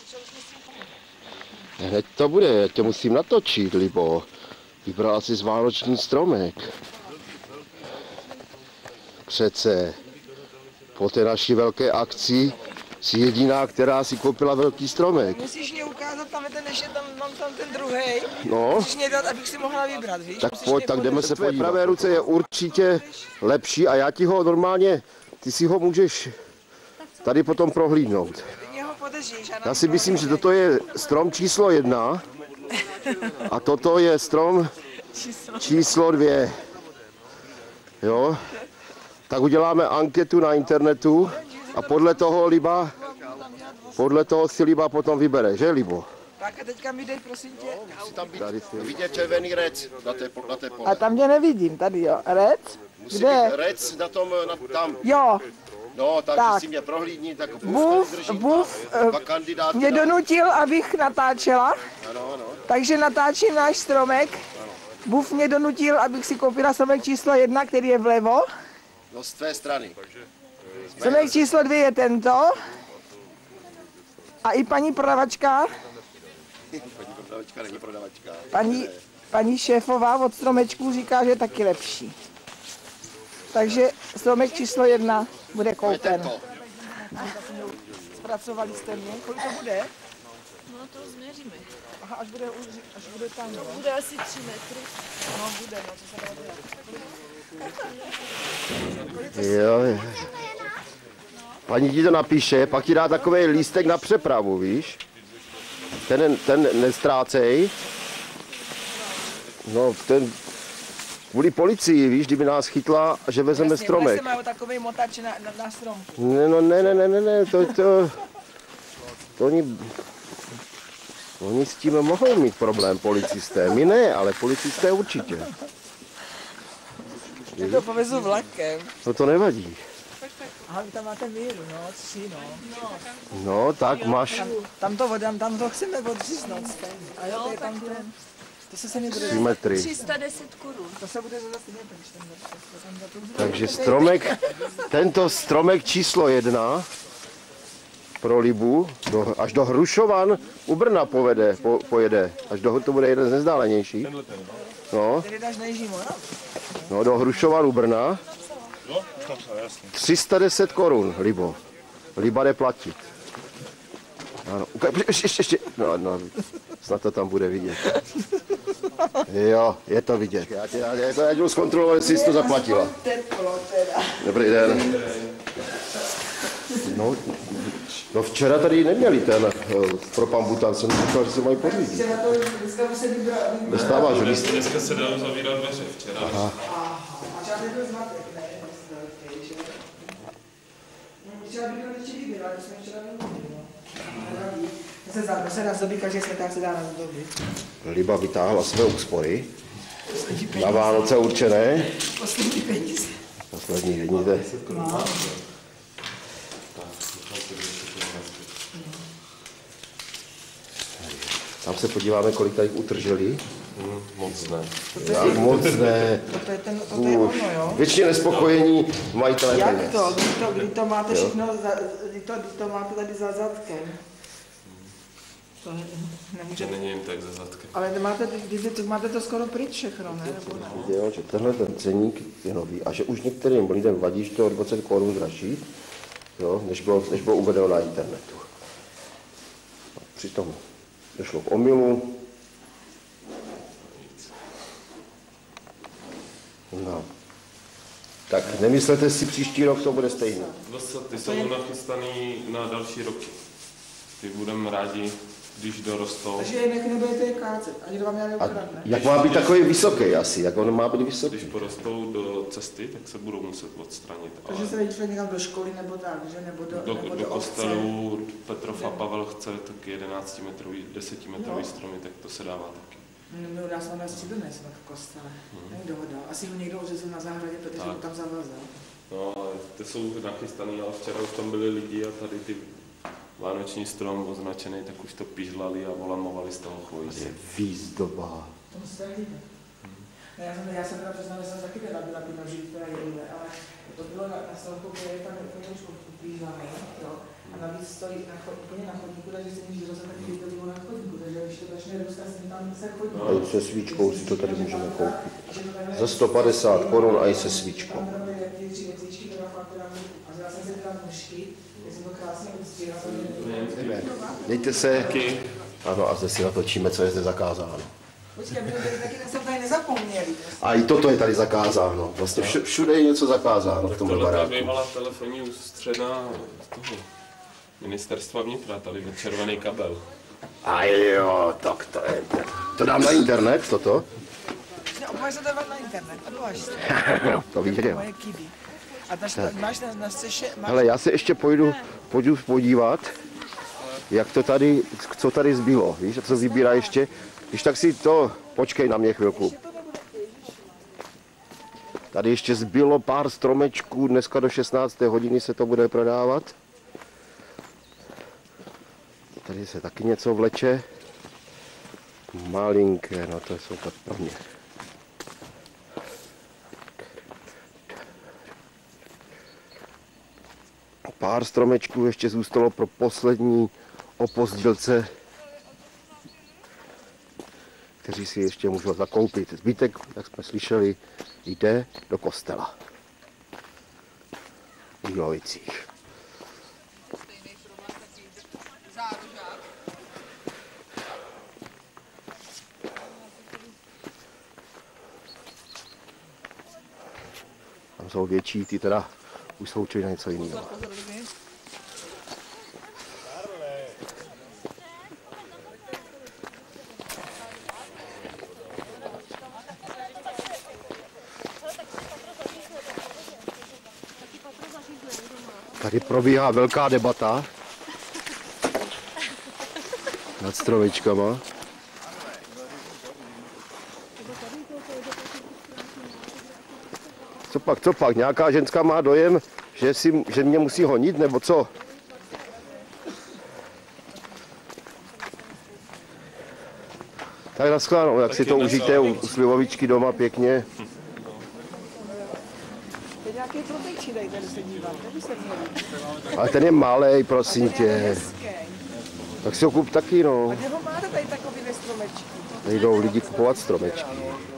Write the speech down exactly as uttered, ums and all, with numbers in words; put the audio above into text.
Hned to bude, já tě musím natočit, Libo. Vybrala jsi vánoční stromek. Přece po té naší velké akci jsi jediná, která si koupila velký stromek. Musíš mě ukázat, tam je ten, ještě tam, mám tam ten druhej. No. Musíš mě dát, abych si mohla vybrat, víš? Tak Musíš pojď, tak jdeme se podívat. Tvé pravé ruce je určitě lepší a já ti ho normálně, ty si ho můžeš tady potom prohlídnout. Já si myslím, že toto je strom číslo jedna a toto je strom číslo dvě. Jo? Tak uděláme anketu na internetu a podle toho Liba, podle toho si Liba potom vybere, že Libo? Tak a teďka mi dej, prosím tě. Tady si vidět červený rec na té, na té pole. A tam tě nevidím, tady jo. Rec? Musí Kde? být rec na tom, na, tam. Jo. No, tak, tak. si mě prohlídni, tak Bůh, Bůh uh, mě donutil, abych natáčela, ano, ano. Takže natáčím náš stromek. Bůh mě donutil, abych si koupila stromek číslo jedna, který je vlevo. No z tvé strany. Stromek číslo dvě je tento. A i paní prodavačka, Paní prodavačka není prodavačka. paní, paní šéfová od stromečků říká, že je taky lepší. Takže stromek číslo jedna bude koupen. Zpracovali jste mě. Kolik to bude? No to změříme. Aha, až bude, až bude tam. To bude asi tři metry. No bude, no co se dá dělat. Jo, jo. Paní ti to napíše, pak ti dá takový lístek na přepravu, víš? Ten, ten nestrácej. No, ten kvůli policii, víš, kdyby nás chytla, že vezeme Jasně, stromek. Jasně, mají takový motač na, na, na strom. Ne, no, ne, ne, ne, ne, ne, to, to, to oni, oni s tím mohou mít problém, policisté. My ne, ale policisté určitě. Já to povezu vlakem. No to nevadí. Aha, vy tam máte míru, no, tři, no. No, tak máš... Tam, tam to vodám, tam to chceme odříznout. A jo, to je tam ten... To se se mi bude... tři metry. tři sta deset korun. To se bude zase neprý, ten Takže stromek, tento stromek číslo jedna pro Libu, do, až do Hrušovan u Brna povede, po, pojede. Až do, to bude jeden z nezdálenějších. No, no do Hrušovan u Brna. tři sta deset korun, Libo. Liba jde platit. Ano, ještě, ještě, ještě. No, no, snad to tam bude vidět. Jo, je to vidět. Já, tě, já, já, já jdu zkontrolovat, jestli jsi to zaplatila. Dobrý den. No, no včera tady neměli ten pro pambutan, jsem říkal, že se mají pořídit. Dostáváš líst. Dneska se dalo zavírat dveře včera. Aha. Se na zdobí, každý světák se dá na zdobí. Liba vytáhla své úspory. Na Vánoce určené. Poslední peníze. Poslední peníze. No. Tam se podíváme, kolik tady utrželi. Hmm, moc ne. Jak moc ne. Toto je, ten, toto je ono, jo? Většině nespokojení majitelé Jak peněz. to? Kdy to, kdy to máte všechno, za, kdy to, kdy to máte tady za zadkem? To nemůže... To není jen tak za zadkem. Ale máte, kdy, máte to skoro pryč všechno, ne? Nebo ne? Jo, že tenhle ten ceník je nový a že už některým lidem vadí, že to je o dvacet korun dražší, jo, než, bylo, než bylo uvedeno na internetu. A přitom došlo k omylu. No. Tak nemyslete si, příští rok to bude stejné. Zase ty jsou nachystaný na další roky. Ty budeme rádi, když dorostou. Takže je nech nebudete je kácet, ani to vám já neukradne. Jak má být takový vysoký asi, jak on má být vysoký? Když porostou do cesty, tak se budou muset odstranit. Takže se vyšle někam do školy nebo tak, že? Nebo do, do, nebo do, do kostelu Petrov a Pavel chce tak jedenáctimetrový, desetimetrový no. stromy, tak to se dává taky. No, dá se na střídu nesvat v kostele. Hmm. Není dohoda. Asi ho někdo ořezl na zahradě, protože ho tam zavazal. No, ale ty jsou nachystaný, ale včera už tam byli lidi a tady ty vánoční strom označený, tak už to pižlali a volamovali z toho chvojí. Je výzdoba. To musíte líbit. Hmm. Já jsem, já jsem teda přiznal, že jsem taky teda byla ty noží, která jedle, ale to bylo na, na stavku, kde je tam úplně už upížlaný, jo. A navíc stojí na chod, úplně na chodníku, takže si můžeš rozhodnout taky vydělího na chodníku, takže když to začne růst, tak tam se chodí. A i se svíčkou si to tady můžeme koupit. Za sto padesát korun a i se svíčkou. Tam byly ty tři věcičky, teda fakt teda a já jsem si teda mužky, já jsem to krásně odstříhala. Dejte se. Ano, a zde si natočíme, co je zde zakázáno. Počkej, protože taky jsme tady nezapomněli. A i toto je tady zakázáno. Vlastně všude je něco zakázáno v tomhle Tohle baráku. bývala telefonní ústředna z toho ministerstva vnitra, tady byl červený kabel. A jo, tak to je. To dám na internet, toto? No, máš to dávat na internet, a máš To viděl. moje kidy. A ta, máš na, na střeše, máš... Hele, já se ještě půjdu, půjdu podívat, jak to tady, co tady zbylo. Víš, co vybírá ještě? Když tak si to, počkej na mě chvilku. Tady ještě zbylo pár stromečků, dneska do šestnácté hodiny se to bude prodávat. Tady se taky něco vleče. Malinké, no to jsou tak pro mě. Pár stromečků ještě zůstalo pro poslední opozdělce, kteří si ještě můžou zakoupit. Zbytek, jak jsme slyšeli, jde do kostela. V Jílovicích. Tam jsou větší, ty teda už jsou určitě na něco jiného. Tady probíhá velká debata nad stromečkama. Co pak, co pak? Nějaká ženská má dojem, že, si, že mě musí honit, nebo co? Tak naschledanou, jak si to užijte u, u slivovičky doma pěkně. To je nějaký protejčí, dej, tady se dívám, tady se měli. Ale ten je malej, prosím tě. Tak si ho kup taky, no. A kde ho máte tady takový stromečky? Nejdou lidi kupovat stromečky.